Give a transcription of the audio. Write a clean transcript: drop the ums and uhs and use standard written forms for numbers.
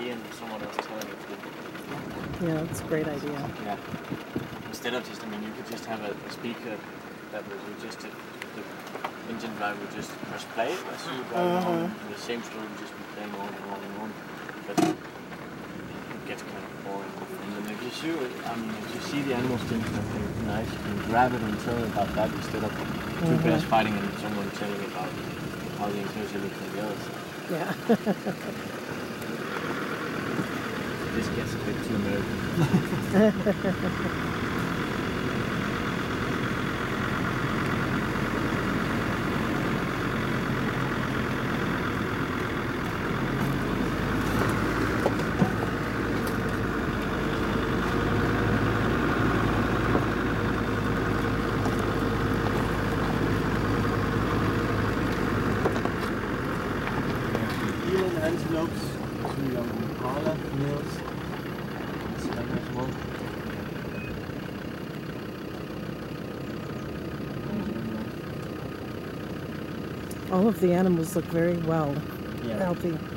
me and someone else telling it. Yeah, that's a great idea. Yeah. Instead of just, you could just have a speaker that would just, the engine drive would just press play as you drive along, and the same story would just be playing on and on and on. But it gets kind of boring. And then if you see the animals doing something nice, you can grab it and tell it about that instead of two bears fighting and someone telling about how the enclosure looks on the other side. Yeah. This gets a bit too American. Eland antelopes, 2 young Impala males, savannah as well. All of the animals look very well, healthy.